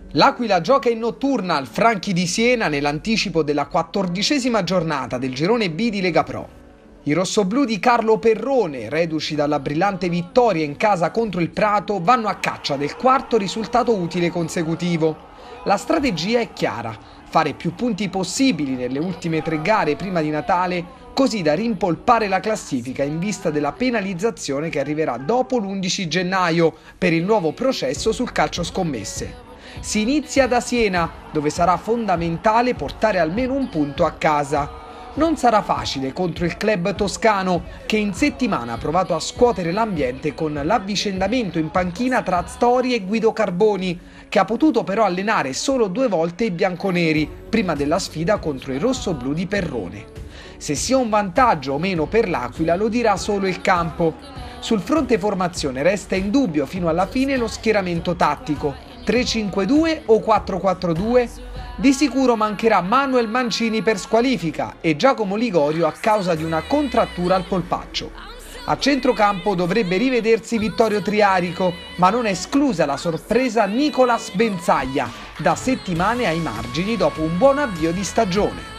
L'Aquila gioca in notturna al Franchi di Siena nell'anticipo della 14ª giornata del girone B di Lega Pro. I rossoblù di Carlo Perrone, reduci dalla brillante vittoria in casa contro il Prato, vanno a caccia del quarto risultato utile consecutivo. La strategia è chiara: fare più punti possibili nelle ultime 3 gare prima di Natale, così da rimpolpare la classifica in vista della penalizzazione che arriverà dopo l'11 gennaio per il nuovo processo sul calcio scommesse. Si inizia da Siena, dove sarà fondamentale portare almeno un punto a casa. Non sarà facile contro il club toscano, che in settimana ha provato a scuotere l'ambiente con l'avvicendamento in panchina tra Astori e Guido Carboni, che ha potuto però allenare solo 2 volte i bianconeri, prima della sfida contro i rossoblù di Perrone. Se sia un vantaggio o meno per l'Aquila lo dirà solo il campo. Sul fronte formazione resta in dubbio fino alla fine lo schieramento tattico: 3-5-2 o 4-4-2? Di sicuro mancherà Manuel Mancini per squalifica e Giacomo Ligorio a causa di una contrattura al polpaccio. A centrocampo dovrebbe rivedersi Vittorio Triarico, ma non è esclusa la sorpresa Nicolas Benzaglia, da settimane ai margini dopo un buon avvio di stagione.